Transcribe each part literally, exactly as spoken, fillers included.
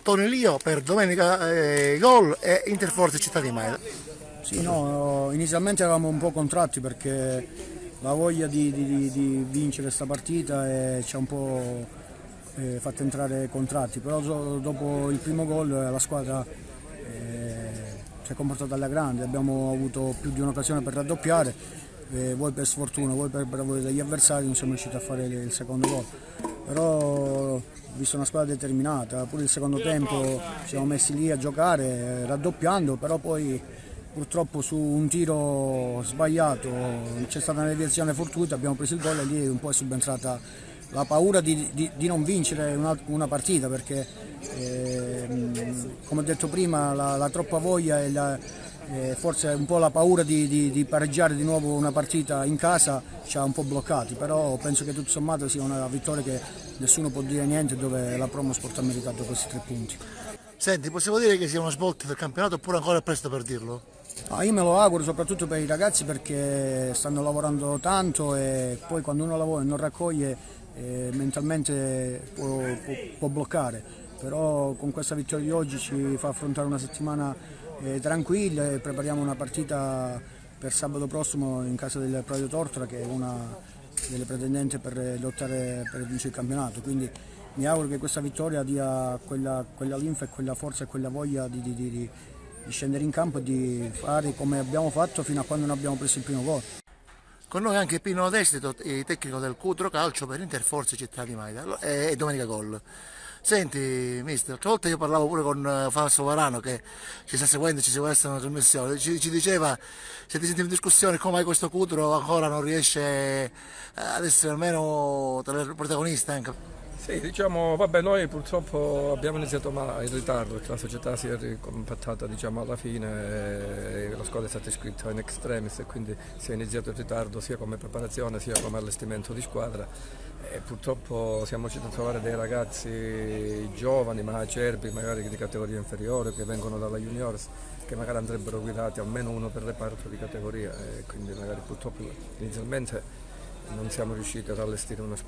Tonelio per domenica eh, gol e Interforze Città di Maida. Sì, no, inizialmente eravamo un po' contratti perché la voglia di, di, di vincere questa partita eh, ci ha un po' eh, fatto entrare contratti, però dopo il primo gol la squadra eh, si è comportata alla grande, abbiamo avuto più di un'occasione per raddoppiare, eh, voi per sfortuna, voi per bravura degli avversari non siamo riusciti a fare il secondo gol. Però ho visto una squadra determinata, pure il secondo tempo ci siamo messi lì a giocare raddoppiando, però poi purtroppo su un tiro sbagliato c'è stata una deviazione fortuita, abbiamo preso il gol e lì un po' è subentrata la paura di, di, di non vincere una, una partita, perché eh, come ho detto prima la, la troppa voglia e la, eh, forse un po' la paura di, di, di pareggiare di nuovo una partita in casa ci ha un po' bloccati, però penso che tutto sommato sia una vittoria che nessuno può dire niente, dove la Promosport ha meritato questi tre punti. Senti, possiamo dire che sia una svolta del campionato oppure ancora è presto per dirlo? Ah, io me lo auguro soprattutto per i ragazzi, perché stanno lavorando tanto e poi quando uno lavora e non raccoglie eh, mentalmente può, può, può bloccare, però con questa vittoria di oggi ci fa affrontare una settimana eh, tranquilla e prepariamo una partita per sabato prossimo in casa del Prato Tortora, che è una delle pretendenti per lottare per vincere il campionato, quindi mi auguro che questa vittoria dia quella, quella linfa e quella forza e quella voglia di, di, di, di scendere in campo e di fare come abbiamo fatto fino a quando non abbiamo preso il primo gol. Con noi anche Pino Destito, il tecnico del Cutro Calcio per Interforze Città di Maida e domenica gol. Senti mister, l'altra volta io parlavo pure con Falso Varano che ci sta seguendo, ci segue essere una trasmissione, ci, ci diceva, se ti sentivo in discussione, come mai questo Cutro ancora non riesce ad essere almeno tra le protagoniste anche. Sì, diciamo, vabbè, noi purtroppo abbiamo iniziato ma in ritardo, perché la società si è ricompattata, diciamo, alla fine e la squadra è stata iscritta in extremis e quindi si è iniziato in ritardo sia come preparazione sia come allestimento di squadra e purtroppo siamo riusciti a trovare dei ragazzi giovani ma acerbi, magari di categoria inferiore, che vengono dalla juniors, che magari andrebbero guidati almeno uno per reparto di categoria e quindi magari purtroppo inizialmente non siamo riusciti ad allestire una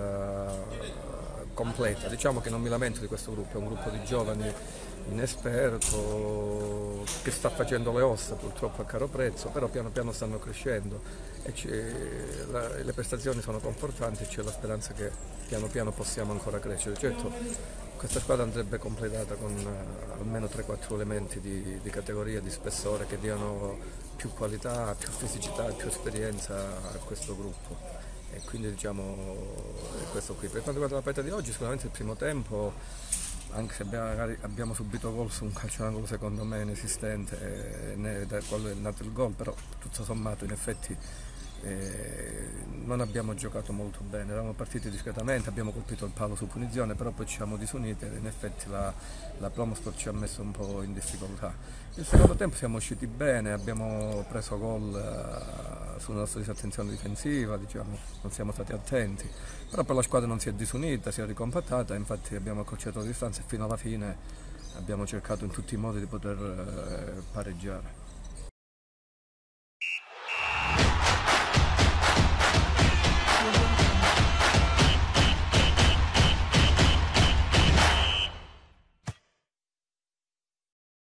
squadra completa. Diciamo che non mi lamento di questo gruppo, è un gruppo di giovani inesperto che sta facendo le ossa purtroppo a caro prezzo, però piano piano stanno crescendo e la, le prestazioni sono confortanti e c'è la speranza che piano piano possiamo ancora crescere. Certo, questa squadra andrebbe completata con uh, almeno tre quattro elementi di, di categoria, di spessore, che diano più qualità, più fisicità e più esperienza a questo gruppo. E quindi diciamo è questo qui. Per quanto riguarda la partita di oggi, sicuramente il primo tempo, anche se abbiamo, magari abbiamo subito gol su un calcio d'angolo secondo me inesistente, eh, né da quello è nato il gol, però tutto sommato in effetti eh, non abbiamo giocato molto bene, eravamo partiti discretamente, abbiamo colpito il palo su punizione, però poi ci siamo disuniti e in effetti la, la Promosport ci ha messo un po' in difficoltà. Il secondo tempo siamo usciti bene, abbiamo preso gol uh, sulla nostra disattenzione difensiva, diciamo, non siamo stati attenti, però poi la squadra non si è disunita, si è ricompattata, infatti abbiamo accorciato le distanze e fino alla fine abbiamo cercato in tutti i modi di poter uh, pareggiare.